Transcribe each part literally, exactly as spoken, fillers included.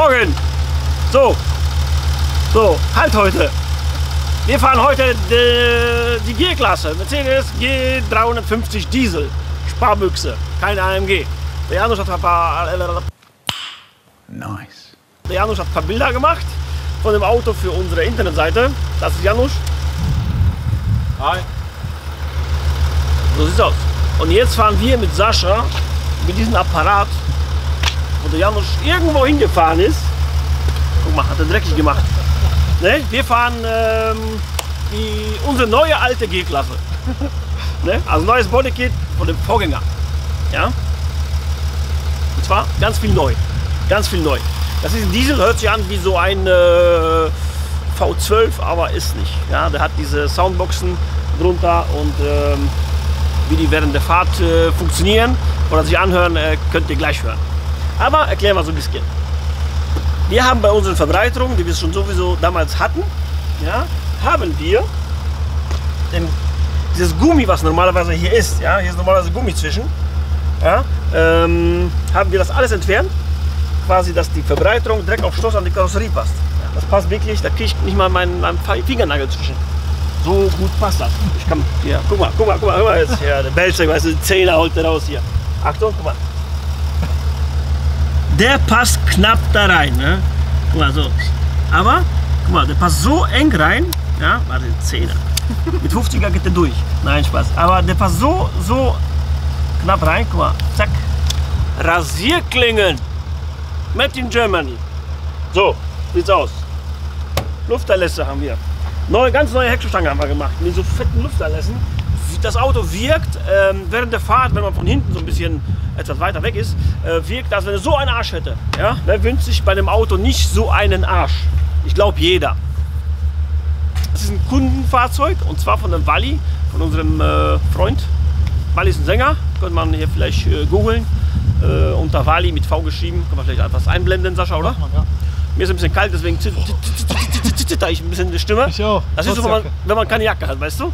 Morgen! So, so, halt heute. Wir fahren heute die, die G-Klasse, Mercedes G dreihundertfünfzig Diesel, Sparbüchse, kein A M G. Der Janusz hat ein paar, nice. der Janusz hat ein paar Bilder gemacht von dem Auto für unsere Internetseite. Das ist Janusz. Hi. So sieht's aus. Und jetzt fahren wir mit Sascha mit diesem Apparat, wo der Janusz irgendwo hingefahren ist. Guck mal, hat er dreckig gemacht. Ne? Wir fahren ähm, die, unsere neue alte G-Klasse. Ne? Also neues Bodykit von dem Vorgänger. Ja? Und zwar ganz viel neu. Ganz viel neu. Das ist ein Diesel, hört sich an wie so ein äh, V zwölf, aber ist nicht. Ja? Der hat diese Soundboxen drunter und ähm, wie die während der Fahrt äh, funktionieren oder sich anhören, äh, könnt ihr gleich hören. Aber erklären wir so ein bisschen. Wir haben bei unseren Verbreiterungen, die wir schon sowieso damals hatten, ja, haben wir den, dieses Gummi, was normalerweise hier ist, ja, hier ist normalerweise Gummi zwischen, ja, ähm, haben wir das alles entfernt, quasi, dass die Verbreiterung direkt auf Stoß an die Karosserie passt. Ja, das passt wirklich, da kriege ich nicht mal meinen, meinen Fingernagel zwischen. So gut passt das. Ich kann, hier, guck mal, guck mal, guck mal, guck mal jetzt hier, der Belzer, weißt du, die Zähne holt der raus hier. Achtung, guck mal. Der passt knapp da rein, ne? Guck mal, so. Aber, guck mal, der passt so eng rein, ja, warte, Zähne. Mit fünfziger geht der durch. Nein, Spaß. Aber der passt so, so knapp rein, guck mal, zack. Rasierklingen. Made in Germany. So, sieht's aus. Lufterlässe haben wir. Neue, ganz neue Heckstange haben wir gemacht, mit so fetten Lufterlässen. Das Auto wirkt ähm, während der Fahrt, wenn man von hinten so ein bisschen etwas weiter weg ist, äh, wirkt, als wenn es so einen Arsch hätte. Ja? Wer wünscht sich bei dem Auto nicht so einen Arsch? Ich glaube jeder. Das ist ein Kundenfahrzeug und zwar von dem Wally, von unserem äh, Freund. Wally ist ein Sänger, könnte man hier vielleicht äh, googeln. Äh, unter Wally mit V geschrieben. Kann man vielleicht etwas einblenden, Sascha, oder? Man, ja. Mir ist ein bisschen kalt, deswegen zitter ich ein bisschen die Stimme. Ich auch. Das ist so, wenn man, wenn man keine Jacke hat, weißt du?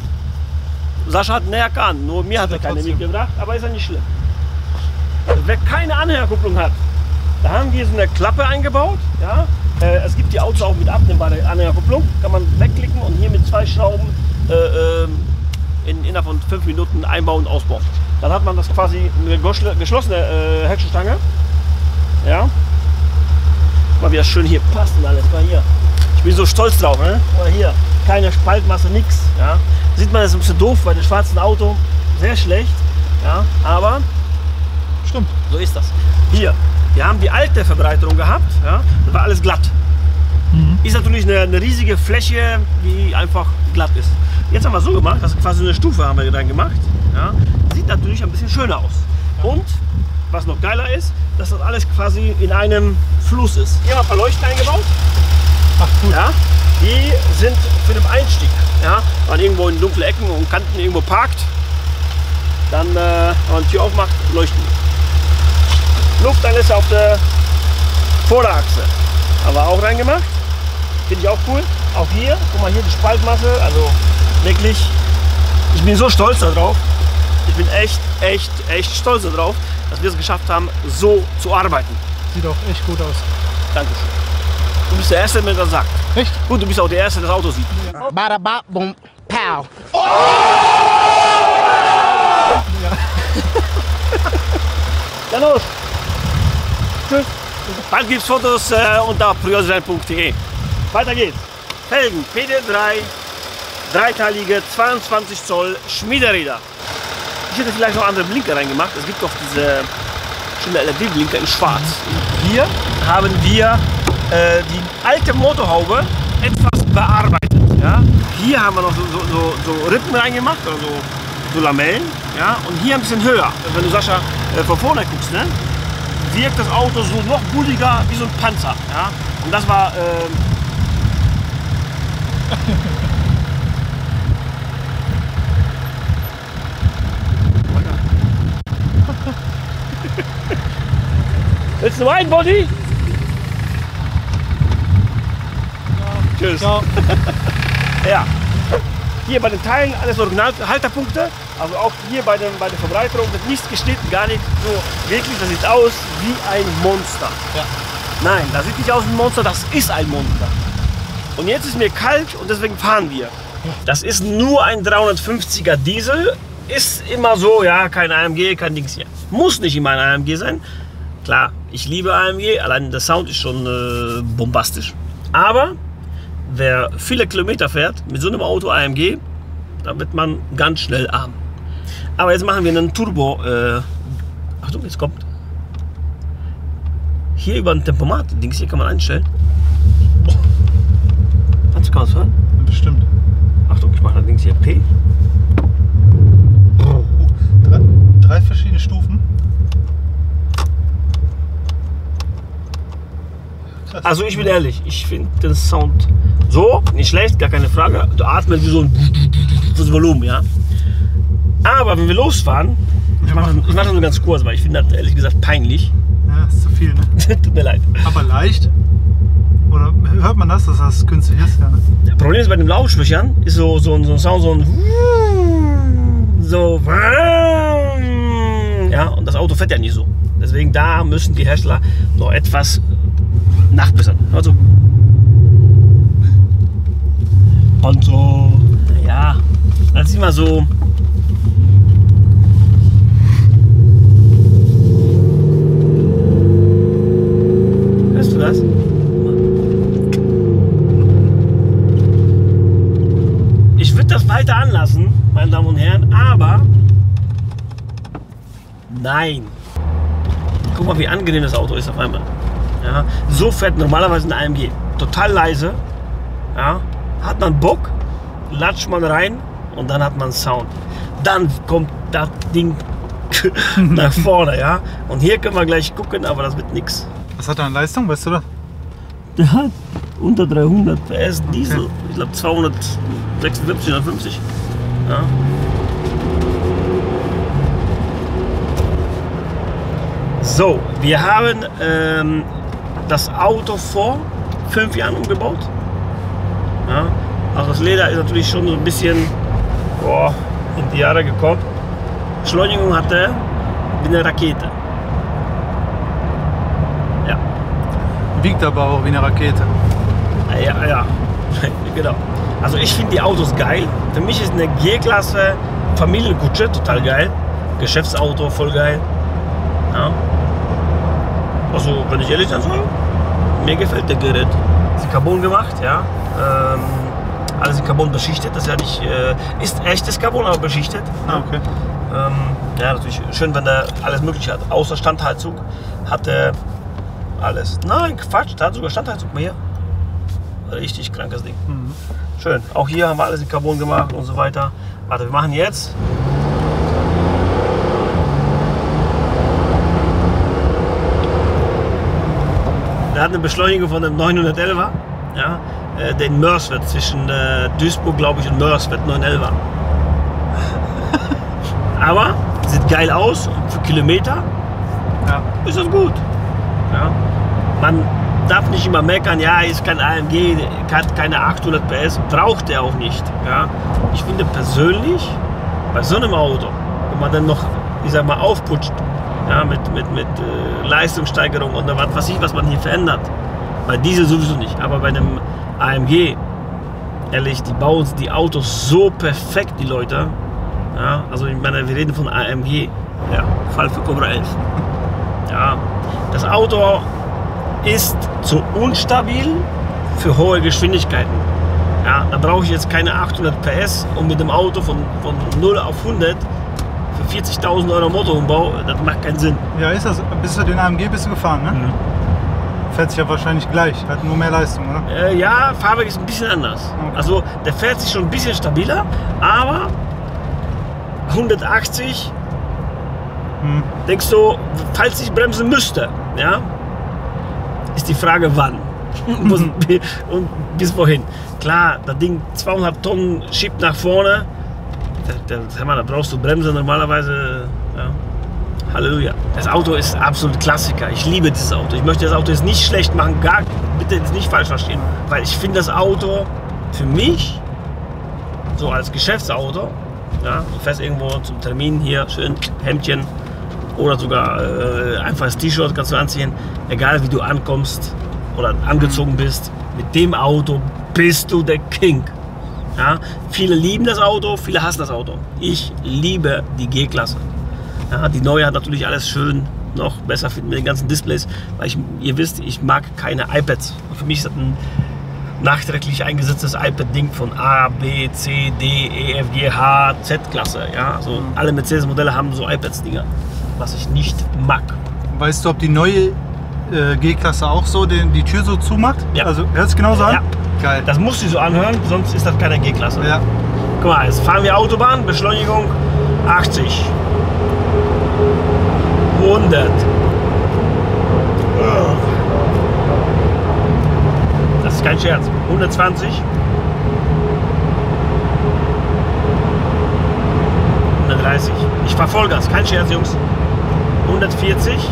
Sascha hat eine Jacke an, nur mir hat er keine mitgebracht, aber ist ja nicht schlimm. Wer keine Anhängerkupplung hat, da haben wir so eine Klappe eingebaut. Ja? Äh, es gibt die Autos auch mit abnehmbarer Anhängerkupplung, kann man wegklicken und hier mit zwei Schrauben äh, in, innerhalb von fünf Minuten einbauen und ausbauen. Dann hat man das quasi eine geschlossene äh, Heckstange. Ja? Mal wie das schön hier passt und alles. Mal hier. Ich bin so stolz drauf. Ne? Mal hier. Keine Spaltmasse, nix. Ja? Sieht man, das ist ein bisschen doof bei dem schwarzen Auto. Sehr schlecht. Ja? Aber stimmt. So ist das. Hier. Wir haben die alte Verbreiterung gehabt. Ja? Das war alles glatt. Mhm. Ist natürlich eine, eine riesige Fläche, die einfach glatt ist. Jetzt haben wir so gemacht, dass quasi eine Stufe haben wir dann gemacht. Ja? Sieht natürlich ein bisschen schöner aus. Und was noch geiler ist, dass das alles quasi in einem Fluss ist. Hier haben wir ein paar Leuchten eingebaut. Ach, gut. Ja, die sind für den Einstieg. Ja, wenn man irgendwo in dunkle Ecken und Kanten irgendwo parkt, dann, äh, wenn man die Tür aufmacht, leuchten die. Lufteinlässe auf der Vorderachse haben wir auch reingemacht. Finde ich auch cool. Auch hier, guck mal hier die Spaltmasse, also wirklich, ich bin so stolz darauf. Ich bin echt, echt, echt stolz darauf, dass wir es geschafft haben, so zu arbeiten. Sieht auch echt gut aus. Dankeschön. Du bist der Erste, der mir das sagt. Echt? Gut, du bist auch der Erste, der das Auto sieht. Ja. Bada ba bum pow. Oh! Ja. Janusz. Tschüss. Bald gibt es Fotos äh, unter priodesign punkt de. Weiter geht's. Felgen P D drei, dreiteilige, zweiundzwanzig Zoll Schmiederräder. Ich hätte vielleicht noch andere Blinker reingemacht. Es gibt doch diese schöne L E D-Blinker in schwarz. Hier haben wir äh, die alte Motorhaube etwas bearbeitet. Ja? Hier haben wir noch so, so, so, so Rippen reingemacht, oder so, so Lamellen. Ja? Und hier ein bisschen höher. Wenn du, Sascha, äh, von vorne guckst, ne? Wirkt das Auto so noch bulliger wie so ein Panzer. Ja? Und das war... Äh, Willst du meinen, Body? Ja. Tschüss. Ciao. Ja. Hier bei den Teilen alles Originalhalterpunkte. Also auch hier bei, dem, bei der Verbreiterung wird nichts geschnitten, gar nicht so wirklich. Das sieht aus wie ein Monster. Ja. Nein, das sieht nicht aus wie ein Monster, das ist ein Monster. Und jetzt ist mir kalt und deswegen fahren wir. Das ist nur ein dreihundertfünfziger Diesel. Ist immer so, ja, kein A M G, kein Dings hier. Muss nicht immer ein A M G sein. Klar, ich liebe A M G, allein der Sound ist schon äh, bombastisch. Aber wer viele Kilometer fährt mit so einem Auto A M G, da wird man ganz schnell arm. Aber jetzt machen wir einen Turbo. Äh, Achtung, jetzt kommt. Hier über ein Tempomat, Dings hier kann man einstellen. Oh. Kannst du was hören? Bestimmt. Achtung, ich mache das Dings hier P. Oh, drei, drei verschiedene Stufen. Krass. Also ich bin ehrlich, ich finde den Sound so nicht schlecht, gar keine Frage. Du atmest wie so ein das Volumen, ja. Aber wenn wir losfahren, ich mache das, mach das nur ganz kurz, weil ich finde das ehrlich gesagt peinlich. Ja, ist zu viel, ne? Tut mir leid. Aber leicht. Oder hört man das, dass das künstlich ist? Ja, ne? Das Problem ist bei den Lautsprechern, ist so, so, so ein Sound, so ein so ja, und das Auto fährt ja nicht so. Deswegen da müssen die Hersteller noch etwas nachbessern. Also und so, ja, das ist immer so. Hörst du das? Ich würde das weiter anlassen, meine Damen und Herren, aber nein. Guck mal, wie angenehm das Auto ist auf einmal. Ja, so fährt normalerweise ein A M G. Total leise. Ja, hat man Bock, latscht man rein und dann hat man Sound. Dann kommt das Ding nach vorne. Ja? Und hier können wir gleich gucken, aber das wird nichts. Was hat er an Leistung, weißt du das? Der hat unter dreihundert P S Diesel. Okay. Ich glaube zweihundertsechsundfünfzig, hundertfünfzig. Ja. So, wir haben ähm, das Auto vor fünf Jahren umgebaut. Ja. Also das Leder ist natürlich schon so ein bisschen boah, in die Jahre gekommen. Beschleunigung hatte wie eine Rakete. Ja. Wiegt aber auch wie eine Rakete. Ja, ja, genau. Also ich finde die Autos geil. Für mich ist eine G-Klasse Familienkutsche total geil. Geschäftsauto voll geil. Ja. Also wenn ich ehrlich sein soll, mir gefällt der Gerät. Das ist Carbon gemacht, ja. Ähm, alles in Carbon beschichtet. Das ist ja nicht, äh, ist echtes Carbon, aber beschichtet. Ah, okay. Ähm, ja, natürlich schön, wenn der alles Mögliche hat. Außer Standheizung hat er alles. Nein, Quatsch, da hat sogar Standheizung mehr. Richtig krankes Ding. Mhm. Schön. Auch hier haben wir alles in Carbon gemacht und so weiter. Warte, wir machen jetzt. Der hat eine Beschleunigung von einem neunhundertelfer. Ja, äh, den Mörswert zwischen äh, Duisburg, glaube ich, und Mörswert neunhundertelfer. Aber sieht geil aus und für Kilometer Ja. ist das gut. Ja. Man darf nicht immer meckern, ja, ist kein A M G, hat keine achthundert P S, braucht er auch nicht. Ja. Ich finde persönlich, bei so einem Auto, wenn man dann noch, ich sag mal, aufputscht, ja, mit, mit, mit äh, Leistungssteigerung und was weiß ich, was man hier verändert. Bei Diesel sowieso nicht, aber bei einem A M G, ehrlich, die bauen die Autos so perfekt, die Leute. Ja, also ich meine, wir reden von A M G, ja, Fall für Cobra elf. Ja, das Auto ist zu unstabil für hohe Geschwindigkeiten. Ja, da brauche ich jetzt keine achthundert P S und mit dem Auto von, von null auf hundert für vierzigtausend Euro Motorumbau, das macht keinen Sinn. Ja, ist das. Bist du den A M G bist du gefahren, ne? Mhm. Fährt sich ja wahrscheinlich gleich, hat nur mehr Leistung, oder? Äh, ja, Fahrwerk ist ein bisschen anders. Okay. Also der fährt sich schon ein bisschen stabiler, aber hundertachtzig, Hm. denkst du, falls ich bremsen müsste, ja, ist die Frage wann und bis wohin. Klar, das Ding zweihundert Tonnen schiebt nach vorne, da, da, da brauchst du Bremse normalerweise, ja. Halleluja. Das Auto ist absolut Klassiker. Ich liebe dieses Auto. Ich möchte das Auto jetzt nicht schlecht machen, gar bitte jetzt nicht falsch verstehen, weil ich finde das Auto für mich so als Geschäftsauto, ja, du fährst irgendwo zum Termin hier, schön Hemdchen, oder sogar äh, einfach das T-Shirt kannst du anziehen, egal wie du ankommst oder angezogen bist, mit dem Auto bist du der King. Ja? Viele lieben das Auto, viele hassen das Auto. Ich liebe die G-Klasse. Ja, die neue hat natürlich alles schön noch besser mit den ganzen Displays, weil ich, ihr wisst, ich mag keine iPads. Für mich ist das ein nachträglich eingesetztes iPad-Ding von A, B, C, D, E, F, G, H, Z-Klasse. Ja? Also mhm. alle Mercedes-Modelle haben so iPads-Dinger, was ich nicht mag. Weißt du, ob die neue äh, G-Klasse auch so den, die Tür so zumacht? Ja. Also hört es genauso an? Ja. Geil. Das musst du so anhören, sonst ist das keine G-Klasse. Ja. Guck mal, jetzt fahren wir Autobahn, Beschleunigung achtzig. hundert. Das ist kein Scherz. hundertzwanzig. hundertdreißig. Ich fahr Vollgas, kein Scherz, Jungs. hundertvierzig.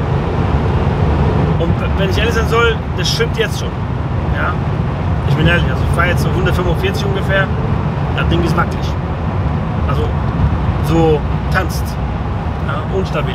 Und wenn ich ehrlich sein soll, das stimmt jetzt schon. Ja? Ich bin ehrlich, also ich fahre jetzt so hundertfünfundvierzig ungefähr. Das Ding ist wackelig. Also so tanzt. Ja, unstabil.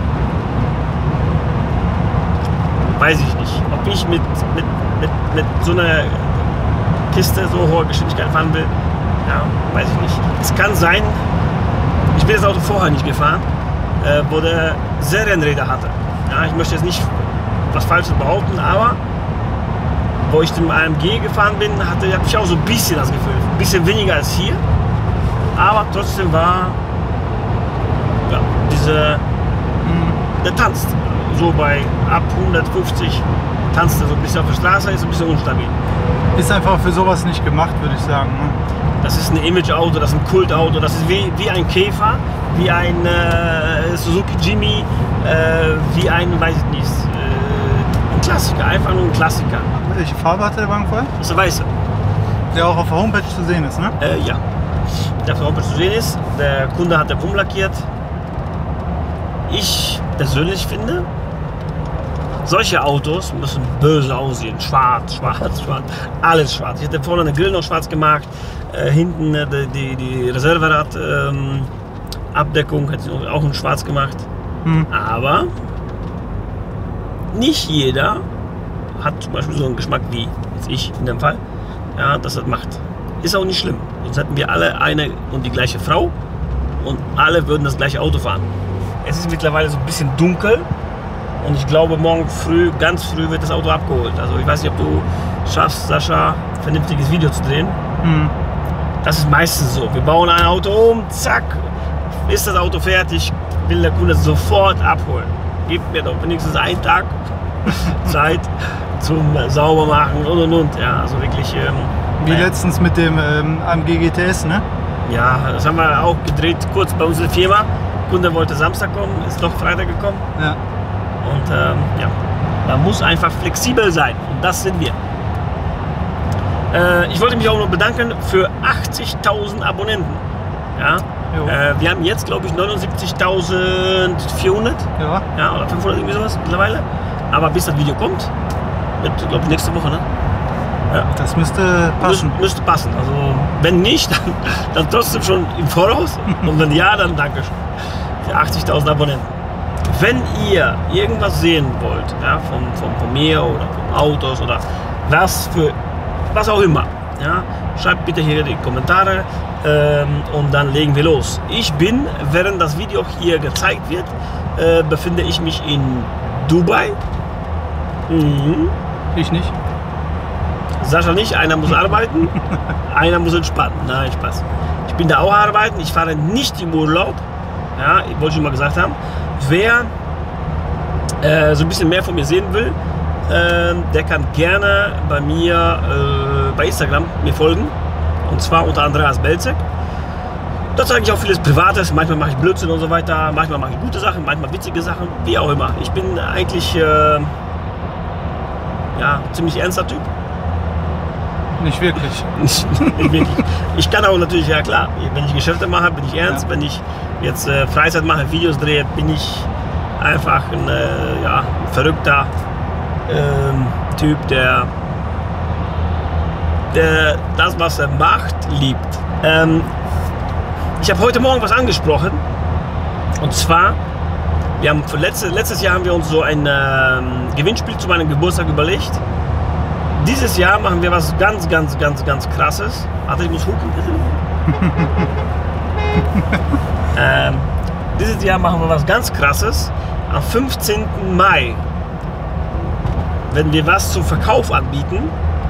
Weiß ich nicht, ob ich mit, mit, mit, mit so einer Kiste so hoher Geschwindigkeit fahren will. Ja, weiß ich nicht. Es kann sein, ich bin das Auto vorher nicht gefahren, äh, wo der Serienräder hatte. Ja, ich möchte jetzt nicht was Falsches behaupten, aber wo ich dem A M G gefahren bin, hatte habe ich auch so ein bisschen das Gefühl. Ein bisschen weniger als hier, aber trotzdem war ja, diese, der tanzt. So bei ab hundertfünfzig tanzt er so ein bisschen auf der Straße, ist ein bisschen unstabil. Ist einfach für sowas nicht gemacht, würde ich sagen. Ne? Das ist ein Image-Auto, das ist ein Kultauto, das ist wie, wie ein Käfer, wie ein äh, Suzuki Jimmy, äh, wie ein, weiß ich nicht, äh, ein Klassiker, einfach nur ein Klassiker. Welche Farbe hat der Wagen vorher? Das ist der weiße. Der auch auf der Homepage zu sehen ist, ne? Äh, ja, der auf der Homepage zu sehen ist. Der Kunde hat den umlackiert. Ich persönlich finde, solche Autos müssen böse aussehen. Schwarz, schwarz, schwarz. Alles schwarz. Ich hätte vorne eine Grill noch schwarz gemacht. Äh, hinten äh, die, die Reserverad-Abdeckung ähm, hätte ich auch in schwarz gemacht. Hm. Aber nicht jeder hat zum Beispiel so einen Geschmack wie jetzt ich in dem Fall. Ja, dass das macht. Ist auch nicht schlimm. Sonst hätten wir alle eine und die gleiche Frau und alle würden das gleiche Auto fahren. Es ist mittlerweile so ein bisschen dunkel. Und ich glaube, morgen früh, ganz früh wird das Auto abgeholt. Also ich weiß nicht, ob du schaffst, Sascha, ein vernünftiges Video zu drehen. Mhm. Das ist meistens so. Wir bauen ein Auto um, zack, ist das Auto fertig, will der Kunde sofort abholen. Gib mir doch wenigstens einen Tag Zeit zum Saubermachen und und und. Ja, also wirklich. Ähm, Wie naja. letztens mit dem ähm, A M G G T S, ne? Ja, das haben wir auch gedreht, kurz bei uns in der Firma. Der Kunde wollte Samstag kommen, ist doch Freitag gekommen. Ja. Und ähm, ja, man muss einfach flexibel sein und das sind wir. Äh, ich wollte mich auch noch bedanken für achtzigtausend Abonnenten. Ja? Äh, wir haben jetzt, glaube ich, neunundsiebzigtausendvierhundert ja. Ja, oder fünfhundert, irgendwie sowas mittlerweile. Aber bis das Video kommt, wird, glaube ich, nächste Woche. Ne? Ja. Das müsste passen. Müsste, müsste passen. Also, wenn nicht, dann, dann trotzdem schon im Voraus. Und wenn ja, dann danke schön für achtzigtausend Abonnenten. Wenn ihr irgendwas sehen wollt, ja, von, von, von mir oder von Autos oder was für was auch immer, ja, schreibt bitte hier die Kommentare ähm, und dann legen wir los. Ich bin, während das Video hier gezeigt wird, äh, befinde ich mich in Dubai. Mhm. Ich nicht. Sascha nicht, einer muss arbeiten, einer muss entspannen. Nein, Spaß. Ich bin da auch arbeiten, ich fahre nicht im Urlaub, ja, ich wollte schon mal gesagt haben. Wer äh, so ein bisschen mehr von mir sehen will, äh, der kann gerne bei mir äh, bei Instagram mir folgen. Und zwar unter Andreas Belzek. Da zeige ich auch vieles Privates. Manchmal mache ich Blödsinn und so weiter. Manchmal mache ich gute Sachen, manchmal witzige Sachen. Wie auch immer. Ich bin eigentlich äh, ja, ziemlich ernster Typ. Nicht wirklich. Nicht wirklich. Ich kann auch natürlich, ja klar, wenn ich Geschäfte mache, bin ich ernst. Ja. Wenn ich jetzt äh, Freizeit mache, Videos drehe, bin ich einfach ein äh, ja, verrückter ähm, Typ, der, der das, was er macht, liebt. Ähm, ich habe heute Morgen was angesprochen. Und zwar Wir haben für letzte, letztes Jahr haben wir uns so ein ähm, Gewinnspiel zu meinem Geburtstag überlegt. Dieses Jahr machen wir was ganz, ganz, ganz, ganz krasses. Warte, ich muss hupen. ähm, dieses Jahr machen wir was ganz krasses. Am fünfzehnten Mai werden wir was zum Verkauf anbieten.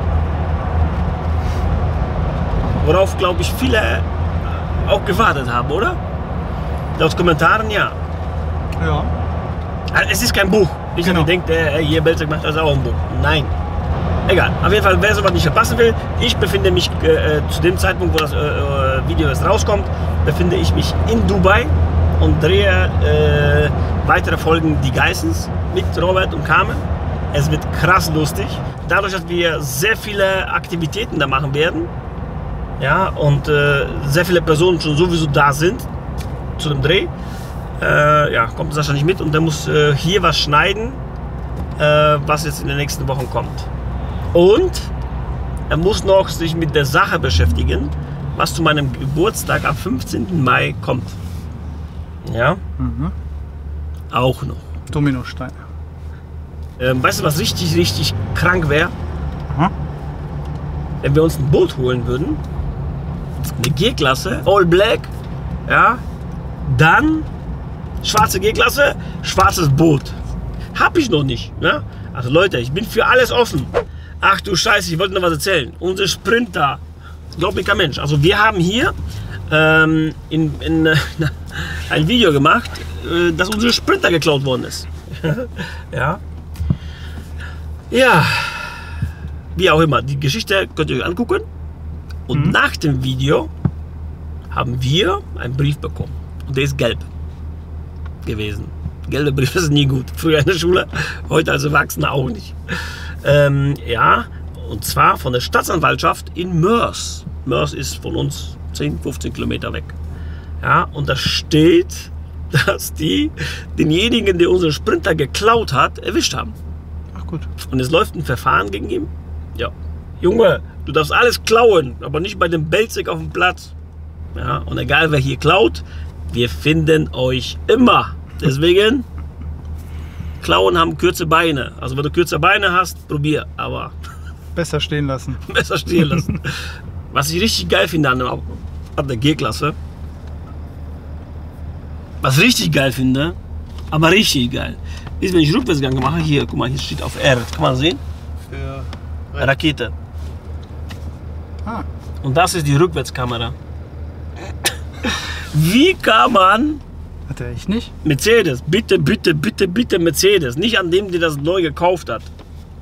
Worauf, glaube ich, viele auch gewartet haben, oder? Laut Kommentaren, ja. Ja. Es ist kein Buch. Nicht, Genau. dass ihr denkt, äh, hier Belzec macht das auch ein Buch. Nein. Egal. Auf jeden Fall, wer sowas nicht verpassen will, ich befinde mich äh, zu dem Zeitpunkt, wo das äh, Video jetzt rauskommt, befinde ich mich in Dubai und drehe äh, weitere Folgen Die Geissens mit Robert und Carmen. Es wird krass lustig. Dadurch, dass wir sehr viele Aktivitäten da machen werden, ja, und äh, sehr viele Personen schon sowieso da sind zu dem Dreh, äh, ja, kommt Sascha nicht mit und der muss äh, hier was schneiden, äh, was jetzt in den nächsten Wochen kommt. Und er muss noch sich mit der Sache beschäftigen, was zu meinem Geburtstag am fünfzehnten Mai kommt. Ja, Mhm. auch noch. Dominosteine. Ähm, weißt du, was richtig, richtig krank wäre? Aha. Wenn wir uns ein Boot holen würden, eine G-Klasse, All Black, ja, dann schwarze G-Klasse, schwarzes Boot. Hab ich noch nicht. Ja? Also Leute, ich bin für alles offen. Ach du Scheiße, ich wollte noch was erzählen. Unsere Sprinter, glaubt mir kein Mensch. Also wir haben hier ähm, in, in, äh, ein Video gemacht, äh, dass unsere Sprinter geklaut worden ist. Ja. Ja. Wie auch immer, die Geschichte könnt ihr euch angucken. Und Mhm. nach dem Video haben wir einen Brief bekommen. Und der ist gelb gewesen. Gelbe Briefe sind nie gut. Früher in der Schule, heute als Erwachsener auch nicht. Ähm, ja, und zwar von der Staatsanwaltschaft in Mörs. Mörs ist von uns zehn, fünfzehn Kilometer weg. Ja, und da steht, dass die denjenigen, der unseren Sprinter geklaut hat, erwischt haben. Ach gut. Und es läuft ein Verfahren gegen ihn. Ja. Junge, du darfst alles klauen, aber nicht bei dem Belzec auf dem Platz. Ja, und egal wer hier klaut, wir finden euch immer. Deswegen, Klauen haben kurze Beine. Also wenn du kurze Beine hast, probier, aber Besser stehen lassen. besser stehen lassen. Was ich richtig geil finde an der, an der G-Klasse, was ich richtig geil finde, aber richtig geil, ist, wenn ich Rückwärtsgang mache, hier, guck mal, hier steht auf R, kann man sehen? Für Rakete. Ah. Und das ist die Rückwärtskamera. Wie kann man Hat er echt nicht? Mercedes, bitte, bitte, bitte, bitte Mercedes, nicht an dem, der das neu gekauft hat.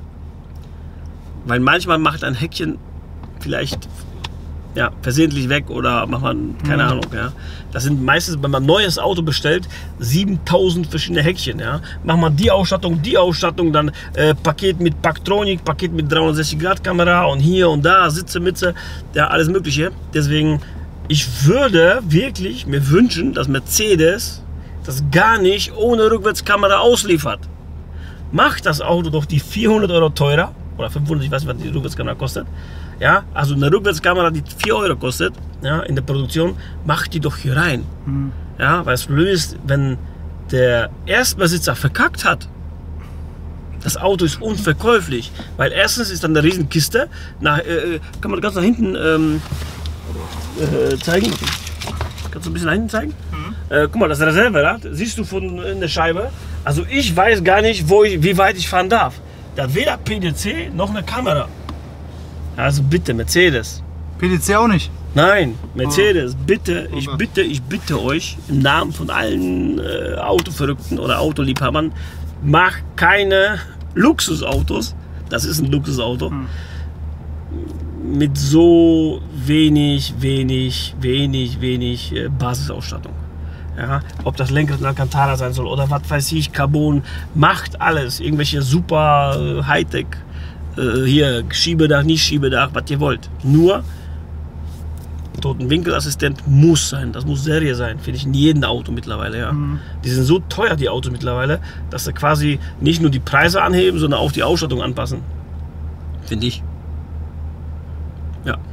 Weil manchmal macht ein Häkchen vielleicht ja, versehentlich weg oder macht man, keine Mhm. Ahnung. Ja. Das sind meistens, wenn man ein neues Auto bestellt, siebentausend verschiedene Häkchen. Ja. Macht man die Ausstattung, die Ausstattung, dann äh, Paket mit Paktronik, Paket mit dreihundertsechzig Grad Kamera und hier und da, Sitze, Mütze, ja, alles Mögliche. Deswegen, ich würde wirklich mir wünschen, dass Mercedes das gar nicht ohne Rückwärtskamera ausliefert. Macht das Auto doch die vierhundert Euro teurer oder fünfhundert, ich weiß nicht, was die Rückwärtskamera kostet. Ja, also eine Rückwärtskamera, die vier Euro kostet, ja, in der Produktion, macht die doch hier rein. Mhm. Ja, weil das Problem ist, wenn der Erstbesitzer verkackt hat, das Auto ist unverkäuflich, weil erstens ist dann eine Riesenkiste, nach, äh, kann man ganz nach hinten ähm, äh, zeigen. Kannst du ein bisschen nach hinten zeigen? Mhm. Äh, guck mal, das Reserverad siehst du von in der Scheibe. Also ich weiß gar nicht, wo ich, wie weit ich fahren darf. Da hat weder P D C noch eine Kamera. Also bitte, Mercedes. P D C auch nicht. Nein, Mercedes, bitte, ich Okay. bitte, ich bitte euch im Namen von allen äh, Autoverrückten oder Autoliebhabern, macht keine Luxusautos. Das ist ein Luxusauto. Hm. Mit so wenig, wenig, wenig, wenig äh, Basisausstattung. Ja, ob das Lenkrad in Alcantara sein soll oder was weiß ich, Carbon, macht alles. Irgendwelche super äh, Hightech, äh, hier Schiebedach, nicht Schiebedach, was ihr wollt. Nur Totenwinkelassistent muss sein, das muss Serie sein, finde ich in jedem Auto mittlerweile. Ja. Mhm. Die sind so teuer, die Autos mittlerweile, dass sie quasi nicht nur die Preise anheben, sondern auch die Ausstattung anpassen. Finde ich. Ja.